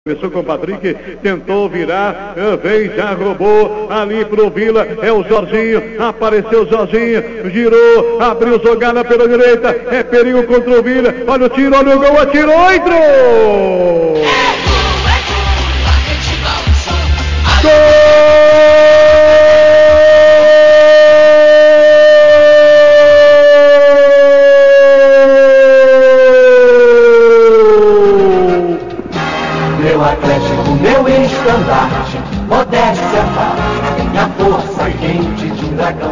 Começou com o Patrick, tentou virar, vem, já roubou ali pro Vila, é o Jorginho, apareceu o Jorginho, girou, abriu jogada pela direita, é perigo contra o Vila, olha o tiro, olha o gol, atirou, entrou! Gol! Meu Atlético, meu estandarte, modéstia parte, minha força quente de um dragão.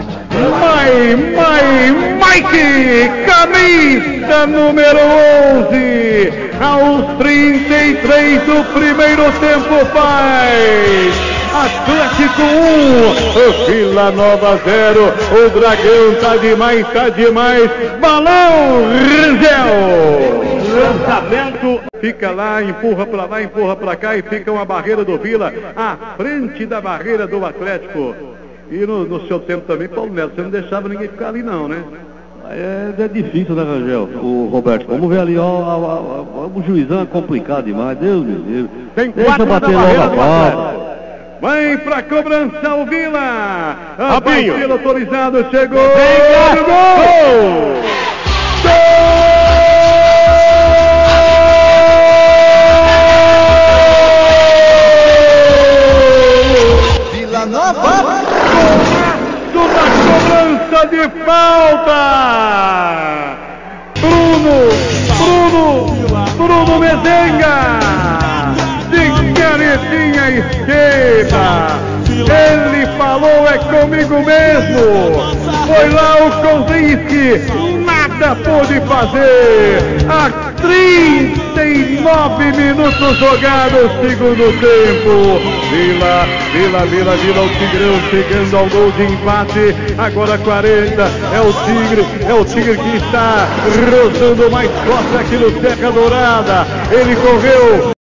Mike, camisa número 11, aos 33 do primeiro tempo faz. Atlético 1, Vila Nova 0, o Dragão tá demais, balão, Rangel. Lançamento, fica lá, empurra pra cá e fica uma barreira do Vila à frente da barreira do Atlético. E no seu tempo também, Paulo Melo, você não deixava ninguém ficar ali não, né? É difícil, né, Rangel? O Roberto, vamos ver ali, o juizão é complicado demais, Deus me livre. Deixa bater logo a bola. Vai pra cobrança o Vila. Rapinho. Batida autorizado, chegou. Gol! Vila Nova! Golaço da cobrança de falta! Bruno Mezenga! De canetinha esquerda! Ele falou, é comigo mesmo! Foi lá o Kozinski, nada pôde fazer! A 39 minutos jogados, segundo tempo! Vila, o Tigrão chegando ao gol de empate, agora 40, é o Tigre que está rodando mais forte aqui no Serra Dourada, ele correu